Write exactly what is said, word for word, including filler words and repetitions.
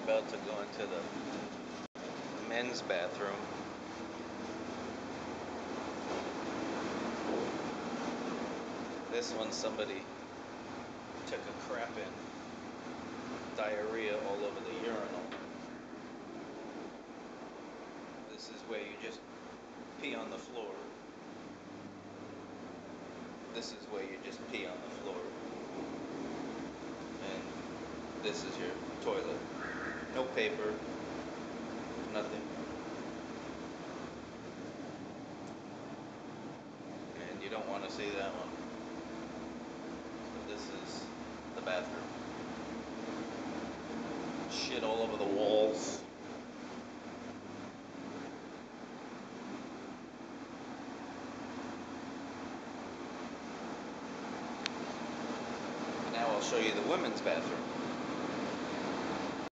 about to go into the men's bathroom. This one somebody took a crap in. Diarrhea all over the urinal. This is where you just pee on the floor. This is where you just pee on the floor. And this is your toilet. No paper, nothing. And you don't want to see that one. So this is the bathroom. Shit all over the walls. Now I'll show you the women's bathroom.